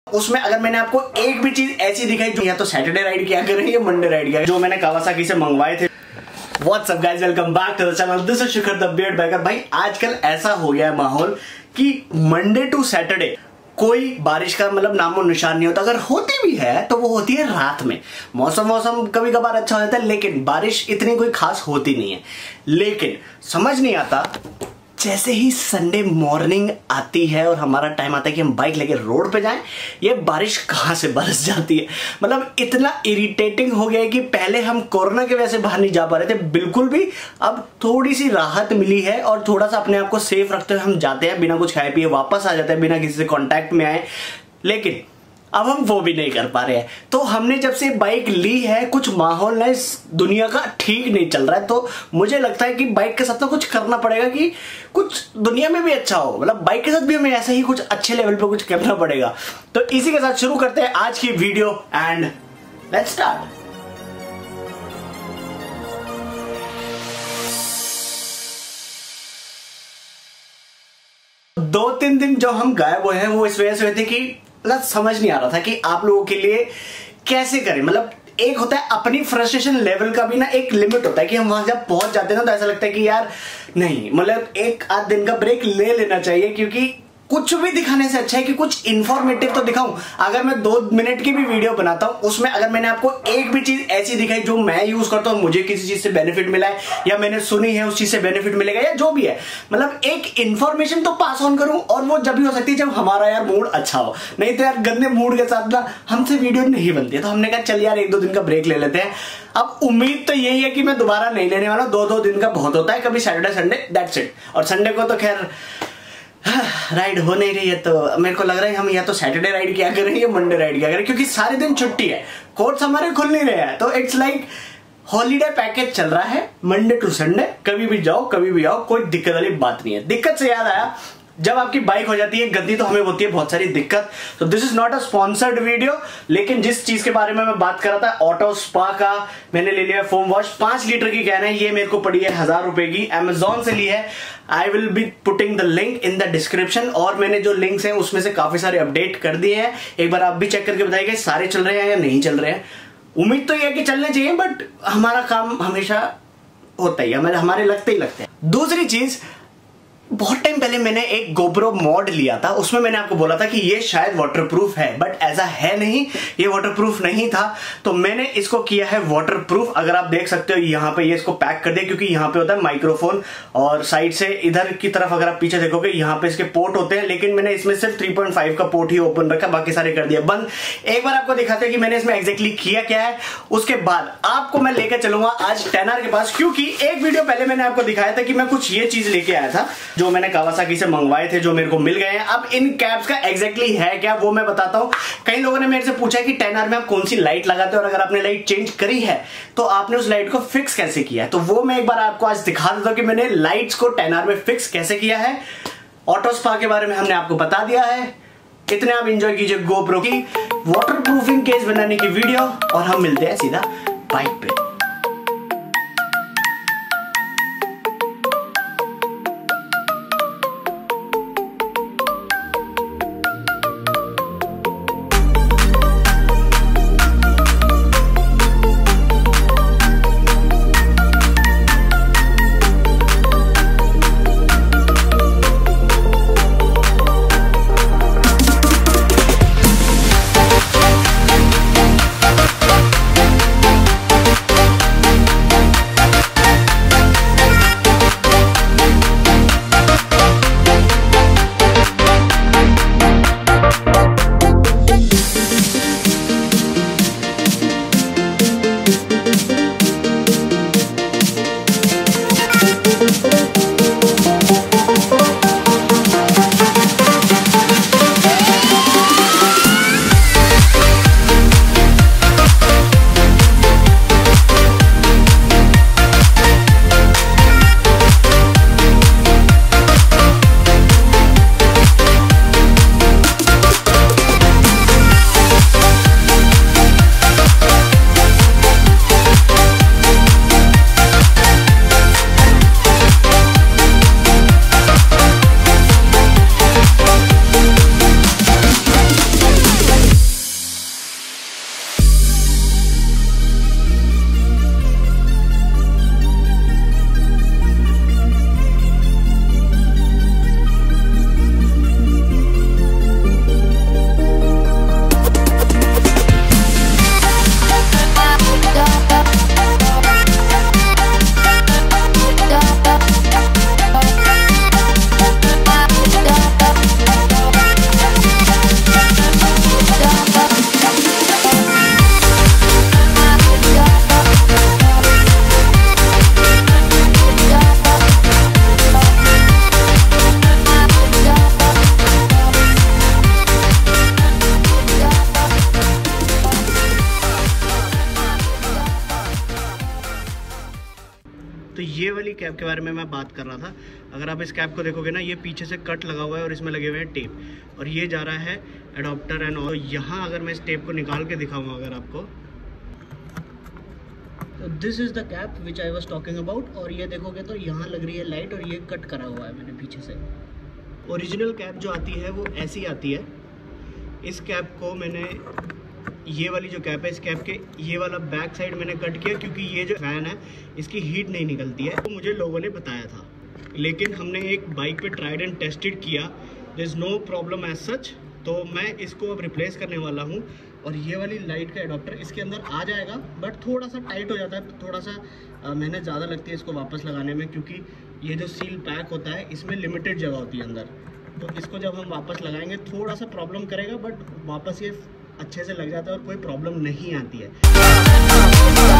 उसमें अगर मैंने आपको एक भी चीज ऐसी दिखाई जो या तो सैटरडे राइड किया कर रही है या मंडे राइड किया, जो मैंने कावासाकी से मंगवाए थे। What's up guys, welcome back to the channel, this is Shikhar the beard biker. भाई आजकल ऐसा हो गया है माहौल कि मंडे टू सैटरडे कोई बारिश का मतलब नामो निशान नहीं होता। अगर होती भी है तो वो होती है रात में। मौसम कभी कभार अच्छा हो जाता है, लेकिन बारिश इतनी कोई खास होती नहीं है। लेकिन समझ नहीं आता, जैसे ही संडे मॉर्निंग आती है और हमारा टाइम आता है कि हम बाइक लेके रोड पे जाएं, ये बारिश कहां से बरस जाती है। मतलब इतना इरिटेटिंग हो गया है कि पहले हम कोरोना के वजह से बाहर नहीं जा पा रहे थे बिल्कुल भी, अब थोड़ी सी राहत मिली है और थोड़ा सा अपने आप को सेफ रखते हुए हम जाते हैं, बिना कुछ खाए पिए वापस आ जाते हैं, बिना किसी से कॉन्टैक्ट में आए। लेकिन अब हम वो भी नहीं कर पा रहे हैं। तो हमने जब से बाइक ली है, कुछ माहौल ना इस दुनिया का ठीक नहीं चल रहा है। तो मुझे लगता है कि बाइक के साथ तो कुछ करना पड़ेगा कि कुछ दुनिया में भी अच्छा हो। मतलब बाइक के साथ भी हमें ऐसे ही कुछ अच्छे लेवल पे कुछ करना पड़ेगा। तो इसी के साथ शुरू करते हैं आज की वीडियो एंड लेट्स स्टार्ट। दो तीन दिन जो हम गायब हुए हैं वो इस वजह से हुए थे कि मतलब समझ नहीं आ रहा था कि आप लोगों के लिए कैसे करें। मतलब एक होता है अपनी फ्रस्ट्रेशन लेवल का भी ना एक लिमिट होता है कि हम वहां जब पहुंच जाते हैं ना तो ऐसा लगता है कि यार नहीं, मतलब एक आध दिन का ब्रेक ले लेना चाहिए, क्योंकि कुछ भी दिखाने से अच्छा है कि कुछ इंफॉर्मेटिव तो दिखाऊं। अगर मैं 2 मिनट की भी वीडियो बनाता हूं, उसमें अगर मैंने आपको एक भी चीज ऐसी दिखाई जो मैं यूज करता हूं, मुझे किसी चीज से बेनिफिट मिला है या मैंने सुनी है उस चीज से बेनिफिट मिलेगा या जो भी है, मतलब एक इंफॉर्मेशन तो पास ऑन करूं। और वो जब भी हो सकती है जब हमारा यार मूड अच्छा हो, नहीं तो यार गंदे मूड के साथ ना हमसे वीडियो नहीं बनती है। तो हमने कहा चल यार 1-2 दिन का ब्रेक ले लेते हैं। अब उम्मीद तो यही है कि मैं दोबारा नहीं लेने वाला, 2-2 दिन का बहुत होता है, कभी सैटरडे संडे दैट्स इट। और संडे को तो खैर राइड हो नहीं रही है, तो मेरे को लग रहा है हम या तो सैटरडे राइड किया करें या मंडे राइड किया करें, क्योंकि सारे दिन छुट्टी है, कोर्ट्स हमारे खुल नहीं रहे हैं। तो इट्स लाइक हॉलीडे पैकेज चल रहा है, मंडे टू संडे कभी भी जाओ कभी भी आओ, कोई दिक्कत वाली बात नहीं है। दिक्कत से याद आया, जब आपकी बाइक हो जाती है गंदी तो हमें होती है बहुत सारी दिक्कत। तो this is not a sponsored video, लेकिन जिस चीज के बारे में मैं बात कर रहा था, ऑटो स्पा का मैंने ले लिया फोम वॉश 5 लीटर की कैन है। ये मेरे को पड़ी है 1000 रुपए की, अमेजोन से ली है। I will be putting the link in the description. और मैंने जो लिंक्स हैं उसमें से काफी सारे अपडेट कर दिए हैं, एक बार आप भी चेक करके बताइए सारे चल रहे हैं या नहीं चल रहे हैं। उम्मीद तो यह है कि चलने चाहिए, बट हमारा काम हमेशा होता ही, हमारे लगते ही लगते हैं। दूसरी चीज, बहुत टाइम पहले मैंने एक गोप्रो मॉड लिया था, उसमें मैंने आपको बोला था कि ये शायद वाटरप्रूफ है, बट ऐसा है नहीं, ये वाटरप्रूफ नहीं था। तो मैंने इसको किया है वाटरप्रूफ। अगर आप देख सकते हो यहाँ पे ये इसको पैक कर दिया, क्योंकि यहाँ पे होता है माइक्रोफोन और साइड से इधर की तरफ अगर आप पीछे देखोगे यहाँ पे इसके पोर्ट होते हैं, लेकिन मैंने इसमें सिर्फ 3.5 का पोर्ट ही ओपन रखा, बाकी सारे कर दिया बंद। एक बार आपको दिखाते हैं कि मैंने इसमें एग्जैक्टली किया क्या है, उसके बाद आपको मैं लेकर चलूंगा आज टेनर के पास, क्योंकि एक वीडियो पहले मैंने आपको दिखाया था कि मैं कुछ ये चीज लेके आया था जो मैंने कावासाकी से मंगवाए थे, जो मेरे को मिल गए हैं। अब इन कैप्स का एग्जैक्टली है क्या वो मैं बताता हूं। कई लोगों ने मेरे से पूछा कि 10R में आप कौन सी लाइट लगाते हो, और अगर आपने लाइट चेंज करी है तो आपने उस लाइट को फिक्स कैसे किया है। तो वो मैं एक बार आपको आज दिखा देता हूं कि मैंने लाइट्स को 10R में फिक्स कैसे किया है। ऑटो स्पा के बारे में हमने आपको बता दिया है। इतने आप एंजॉय कीजिए गोप्रो की वाटरप्रूफिंग केस बनाने की वीडियो, और हम मिलते हैं सीधा बाइक पे। ये वाली कैप के बारे में मैं बात कर रहा था। अगर आप इस कैप को देखोगे ना, ये पीछे से कट लगा हुआ है और इसमें लगे हुए हैं टेप, और ये जा रहा है एडॉप्टर एंड ऑल। यहाँ अगर मैं इस टेप को निकाल के दिखाऊंगा अगर आपको, तो this is the cap which I was talking about. और ये देखोगे तो यहाँ लग रही है लाइट और ये कट करा हुआ है मैंने पीछे से। ओरिजिनल कैप जो आती है वो ऐसी आती है। इस कैप को मैंने, ये वाली जो कैप है, इस कैप के ये वाला बैक साइड मैंने कट किया क्योंकि ये जो फैन है इसकी हीट नहीं निकलती है, तो मुझे लोगों ने बताया था। लेकिन हमने एक बाइक पे ट्राइड एंड टेस्टेड किया, there is no problem as such. तो मैं इसको अब रिप्लेस करने वाला हूँ। और ये वाली लाइट का एडॉप्टर इसके अंदर आ जाएगा, बट थोड़ा सा टाइट हो जाता है, थोड़ा सा मेहनत ज़्यादा लगती है इसको वापस लगाने में, क्योंकि ये जो सील पैक होता है इसमें लिमिटेड जगह होती है अंदर। तो इसको जब हम वापस लगाएंगे थोड़ा सा प्रॉब्लम करेगा, बट वापस ये अच्छे से लग जाता है और कोई प्रॉब्लम नहीं आती है।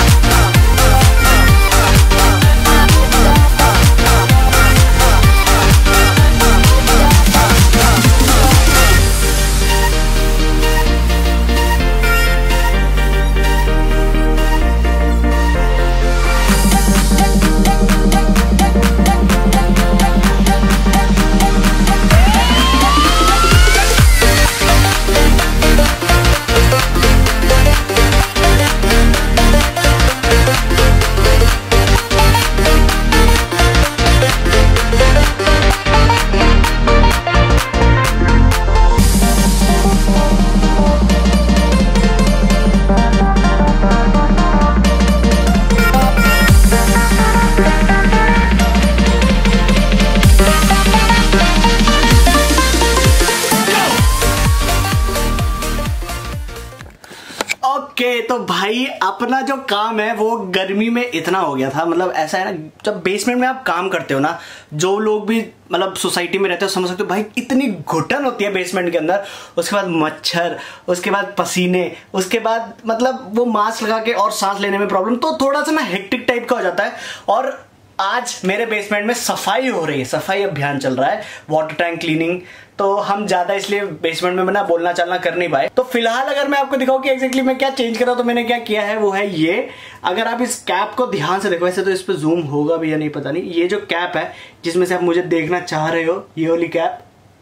तो भाई अपना जो काम है वो गर्मी में इतना हो गया था, मतलब ऐसा है ना, जब बेसमेंट में आप काम करते हो ना, जो लोग भी मतलब सोसाइटी में रहते हो समझ सकते हो भाई, इतनी घुटन होती है बेसमेंट के अंदर। उसके बाद मच्छर, उसके बाद पसीने, उसके बाद मतलब वो मास्क लगा के और सांस लेने में प्रॉब्लम, तो थोड़ा सा ना हेक्टिक टाइप का हो जाता है। और आज मेरे बेसमेंट में सफाई हो रही है, सफाई अभियान चल रहा है, वाटर टैंक क्लीनिंग। तो हम ज्यादा इसलिए बेसमेंट में ना बोलना चालना कर नहीं पाए। तो फिलहाल अगर मैं आपको दिखाऊं कि एग्जैक्टली मैं क्या चेंज कर रहा हूं, तो मैंने क्या किया है वो है ये। अगर आप इस कैप को ध्यान से देखो, वैसे तो इस पे जूम होगा भी या नहीं पता नहीं, ये जो कैप है जिसमें से आप मुझे देखना चाह रहे हो, ये वाली कैप,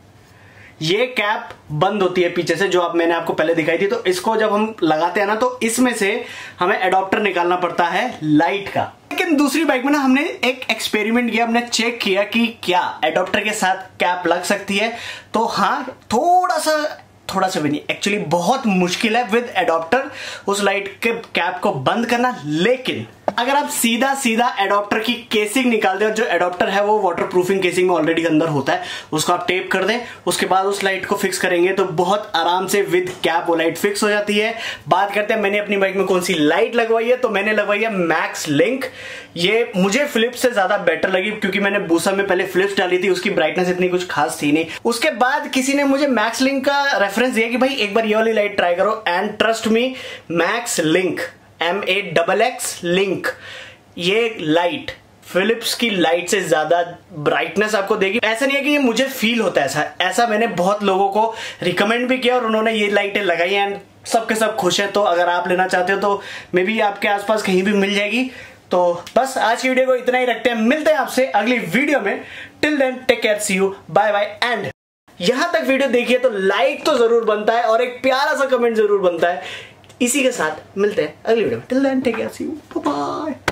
ये कैप बंद होती है पीछे से, जो आप मैंने आपको पहले दिखाई थी। तो इसको जब हम लगाते हैं ना, तो इसमें से हमें एडॉप्टर निकालना पड़ता है लाइट का। लेकिन दूसरी बाइक में ना हमने एक एक्सपेरिमेंट किया, हमने चेक किया कि क्या एडॉप्टर के साथ कैप लग सकती है। तो हाँ, थोड़ा सा भी नहीं, एक्चुअली बहुत मुश्किल है विद एडॉप्टर उस लाइट के कैप को बंद करना। लेकिन अगर आप सीधा एडॉप्टर की केसिंग निकाल दें, और जो एडॉप्टर है वो वाटर प्रूफिंग केसिंग में ऑलरेडी अंदर होता है, उसको आप टेप कर दें, उसके बाद उस लाइट को फिक्स करेंगे तो बहुत आराम से विद कैप वो लाइट फिक्स हो जाती है। बात करते हैं मैंने अपनी बाइक में कौन सी लाइट लगवाई है, तो मैंने लगवाई है मैक्स लिंक। ये मुझे फिलिप्स से ज्यादा बेटर लगी, क्योंकि मैंने बूसा में पहले फिलिप्स डाली थी, उसकी ब्राइटनेस इतनी कुछ खास थी नहीं। उसके बाद किसी ने मुझे मैक्स लिंक का रेफरेंस दिया कि भाई एक बार ये वाली लाइट ट्राई करो, and trust me, max link, MAXX link, ये लाइट फिलिप्स की लाइट से ज्यादा ब्राइटनेस आपको देगी। ऐसा नहीं है कि ये मुझे फील होता है ऐसा मैंने बहुत लोगों को रिकमेंड भी किया और उन्होंने ये लाइटें लगाई एंड सबके सब खुश है। तो अगर आप लेना चाहते हो तो मे बी आपके आसपास कहीं भी मिल जाएगी। तो बस आज की वीडियो को इतना ही रखते हैं, मिलते हैं आपसे अगली वीडियो में। Till then take care, see you, bye bye. And यहां तक वीडियो देखिए तो लाइक तो जरूर बनता है और एक प्यारा सा कमेंट जरूर बनता है। इसी के साथ मिलते हैं अगली वीडियो में। Till then take care, see you, bye bye.